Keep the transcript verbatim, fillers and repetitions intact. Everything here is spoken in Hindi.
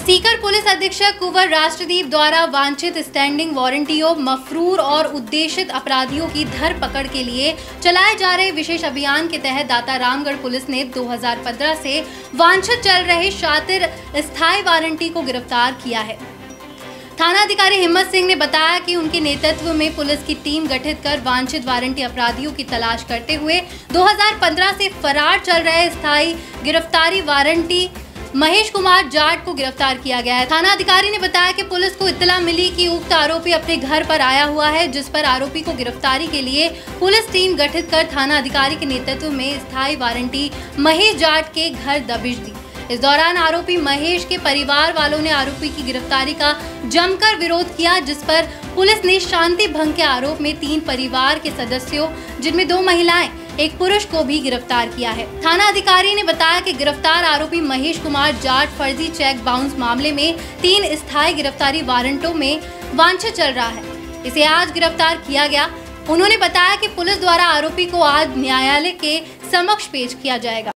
सीकर पुलिस अधीक्षक कुंवर राष्ट्रदीप द्वारा वांछित स्टैंडिंग वारंटियों, मफरूर और उद्देशित अपराधियों की धरपकड़ के लिए चलाए जा रहे विशेष अभियान के तहत दाता रामगढ़ पुलिस ने दो हज़ार पंद्रह से वांछित चल रहे शातिर स्थायी वारंटी को गिरफ्तार किया है। थाना अधिकारी हिम्मत सिंह ने बताया कि उनके नेतृत्व में पुलिस की टीम गठित कर वांछित वारंटी अपराधियों की तलाश करते हुए दो हज़ार पंद्रह से फरार चल रहे स्थायी गिरफ्तारी वारंटी महेश कुमार जाट को गिरफ्तार किया गया है। थाना अधिकारी ने बताया कि पुलिस को इत्तला मिली कि उक्त आरोपी अपने घर पर आया हुआ है, जिस पर आरोपी को गिरफ्तारी के लिए पुलिस टीम गठित कर थाना अधिकारी के नेतृत्व में स्थायी वारंटी महेश जाट के घर दबिश दी। इस दौरान आरोपी महेश के परिवार वालों ने आरोपी की गिरफ्तारी का जमकर विरोध किया, जिस पर पुलिस ने शांति भंग के आरोप में तीन परिवार के सदस्यों, जिनमें दो महिलाएं, एक पुरुष को भी गिरफ्तार किया है। थाना अधिकारी ने बताया कि गिरफ्तार आरोपी महेश कुमार जाट फर्जी चेक बाउंस मामले में तीन स्थायी गिरफ्तारी वारंटों में वांछित चल रहा है। इसे आज गिरफ्तार किया गया। उन्होंने बताया कि पुलिस द्वारा आरोपी को आज न्यायालय के समक्ष पेश किया जाएगा।